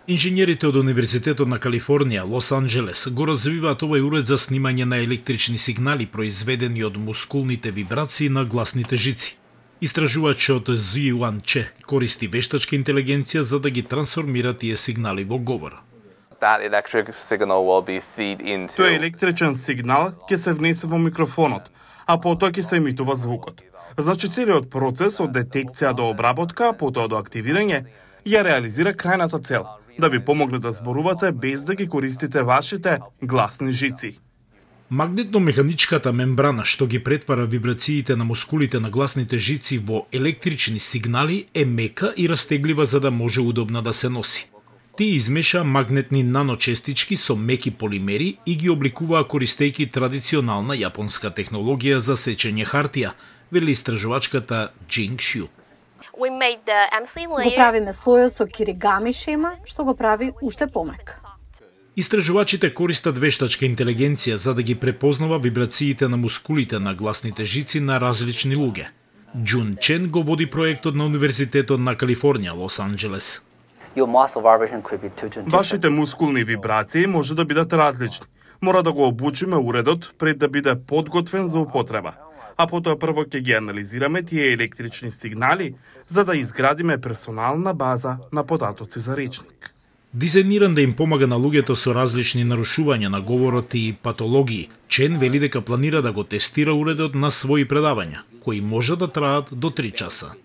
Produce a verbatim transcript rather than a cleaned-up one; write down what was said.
Инженерите од Универзитетот на Калифорнија, Лос Анџелес, го развиваат овој уред за снимање на електрични сигнали произведени од мускулните вибрации на гласните жици. Истражувачот Зијуан Че користи вештачка интелигенција за да ги трансформира тие сигнали во говор. Тој електричен сигнал ќе се внесе во микрофонот, а потоа ќе се емитува звукот. Значи целиот процес од детекција до обработка, потоа до активирање, ја реализира крајната цел – да ви помогне да зборувате без да ги користите вашите гласни жици. Магнетно-механичката мембрана што ги претвара вибрациите на мускулите на гласните жици во електрични сигнали е мека и растеглива за да може удобно да се носи. Тие измеша магнетни наночестички со меки полимери и ги обликуваа користејќи традиционална јапонска технологија за сечење хартија, вели истражувачката Джинг Шу. Го правиме слојот со киригами шема, што го прави уште помек. Истражувачите користат вештачка интелигенција за да ги препознава вибрациите на мускулите на гласните жици на различни луѓе. Џун Чен го води проектот на Универзитетот на Калифорнија, Лос Анџелес. Вашите мускулни вибрации може да бидат различни. Мора да го обучиме уредот пред да биде подготвен за употреба. А потоа прво ќе ги анализираме тие електрични сигнали за да изградиме персонална база на податоци за речник. Дизајниран да им помага на луѓето со различни нарушувања на говорот и патологии, Чен вели дека планира да го тестира уредот на своји предавања, кои може да траат до три часа.